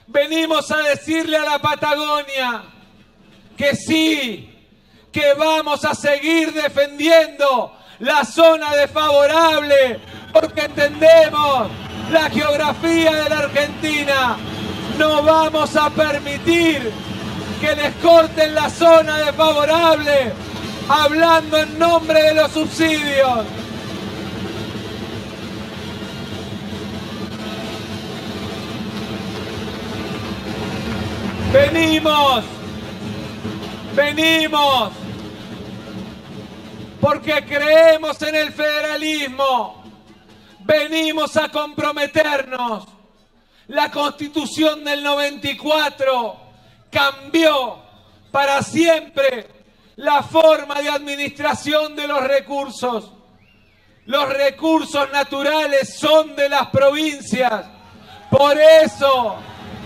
Venimos a decirle a la Patagonia que sí, que vamos a seguir defendiendo la zona desfavorable, porque entendemos la geografía de la Argentina. No vamos a permitir que les corten la zona desfavorable, hablando en nombre de los subsidios. Venimos, porque creemos en el federalismo. Venimos a comprometernos. La Constitución del 94 cambió para siempre la forma de administración de los recursos. Los recursos naturales son de las provincias. Por eso,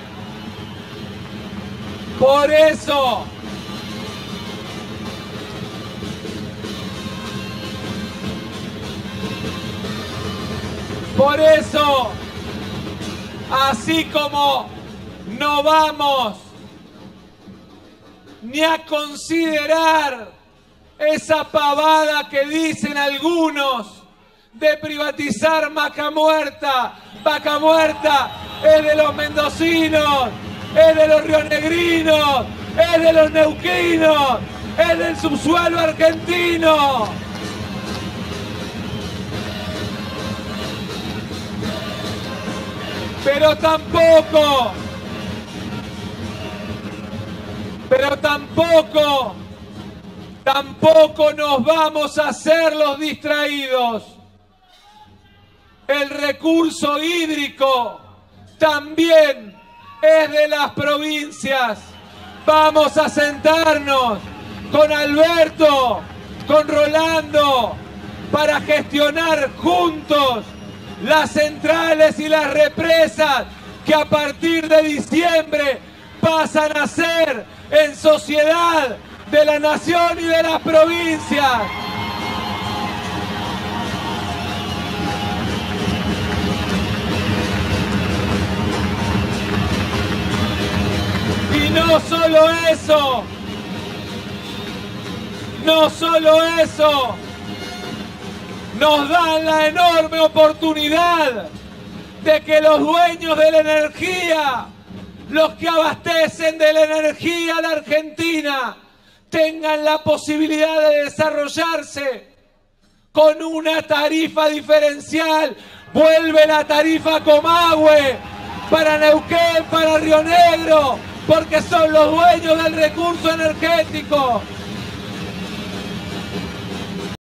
así como no vamos ni a considerar esa pavada que dicen algunos de privatizar Vaca Muerta. Vaca Muerta es de los mendocinos, es de los rionegrinos, es de los neuquinos, es del subsuelo argentino. Pero tampoco nos vamos a hacer los distraídos. El recurso hídrico también es de las provincias. Vamos a sentarnos con Alberto, con Rolando, para gestionar juntos las centrales y las represas que a partir de diciembre pasan a ser en sociedad de la nación y de las provincias. Y no solo eso, nos dan la enorme oportunidad de que los dueños de la energía, los que abastecen de la energía a la Argentina, tengan la posibilidad de desarrollarse con una tarifa diferencial. Vuelve la tarifa Comahue para Neuquén, para Río Negro, porque son los dueños del recurso energético.